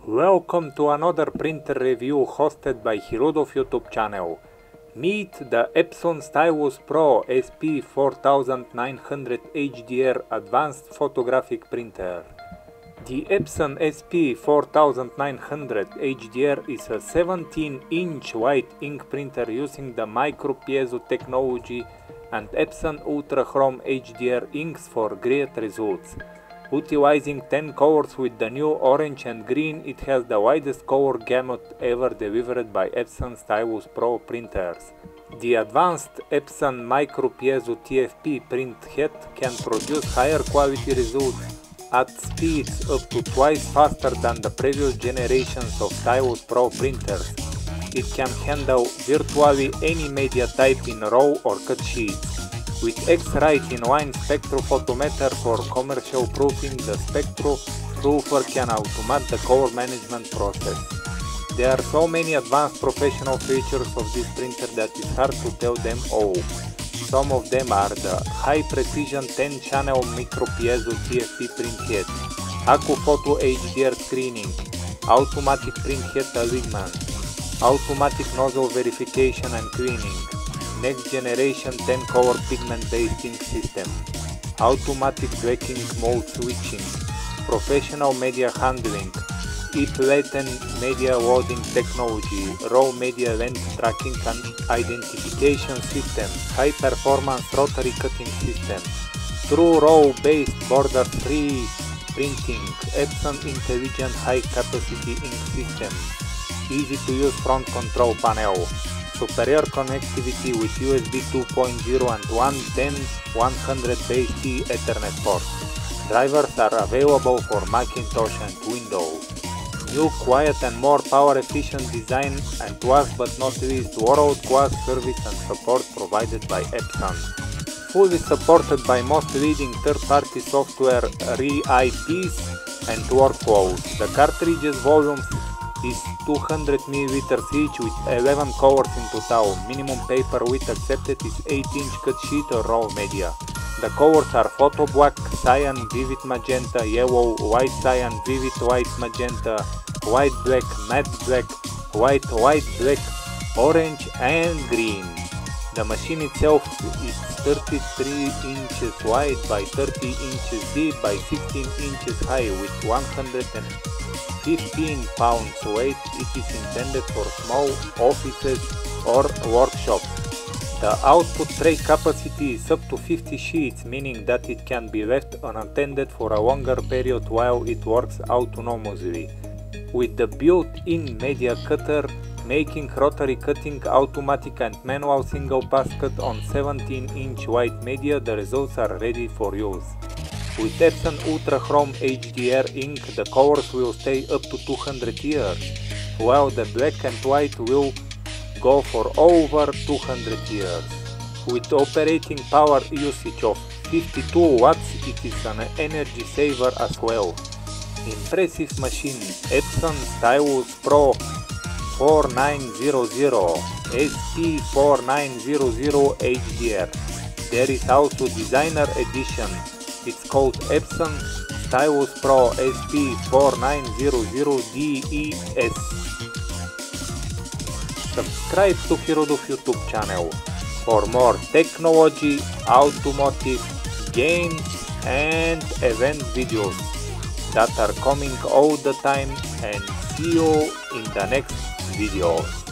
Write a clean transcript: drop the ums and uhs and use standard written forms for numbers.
Welcome to another printer review hosted by Hirudov YouTube channel. Meet the Epson Stylus Pro SP4900 HDR Advanced Photographic Printer. The Epson SP4900 HDR is a 17-inch white ink printer using the MicroPiezo technology and Epson UltraChrome HDR inks for great results. Utilizing 10 colors with the new orange and green, it has the widest color gamut ever delivered by Epson Stylus Pro printers. The advanced Epson MicroPiezo TFP print head can produce higher quality results at speeds up to twice faster than the previous generations of Stylus Pro printers. It can handle virtually any media type in raw or cut sheets. With X-Rite inline spectrophotometer for commercial proofing, the spectroproofer can automate the color management process. There are so many advanced professional features of this printer that it's hard to tell them all. Some of them are the high precision 10-channel MicroPiezo TFP print head, AccuPhoto HDR screening, automatic print head alignment, automatic nozzle verification and cleaning, next generation 10-color pigment-based ink system, automatic blacking mode switching, professional media handling, latent media loading technology, raw media length tracking and identification system, high-performance rotary cutting system, true raw-based border-free printing, Epson Intelligent high-capacity ink system, easy-to-use front control panel, superior connectivity with USB 2.0 and 110/100 Ethernet ports. Drivers are available for Macintosh and Windows. New, quiet and more power-efficient design, and last but not least, world-class service and support provided by Epson. Fully supported by most leading third-party software RIPs and workflows. The cartridges volumes is 200 ml each with 11 colors in total. Minimum paper width accepted is 8-inch cut sheet or raw media. The colors are photo black, cyan, vivid magenta, yellow, white cyan, vivid white magenta, white black, matte black, white black, orange and green. The machine itself is 33 inches wide by 30 inches deep by 16 inches high with 115 pounds weight. It is intended for small offices or workshops. The output tray capacity is up to 50 sheets, meaning that it can be left unattended for a longer period while it works autonomously. With the built-in media cutter, making rotary cutting automatic and manual single-pass cut on 17-inch white media, the results are ready for use. With Epson UltraChrome HDR Ink, the colors will stay up to 200 years, while the black and white will go for over 200 years. With operating power usage of 52 watts, it is an energy saver as well. Impressive machine, Epson Stylus Pro 4900 SP4900 HDR. There is also designer edition. It's called Epson Stylus Pro SP4900 DES. Subscribe to Hirudov YouTube channel for more technology, automotive, games and event videos that are coming all the time, and see you in the next videos.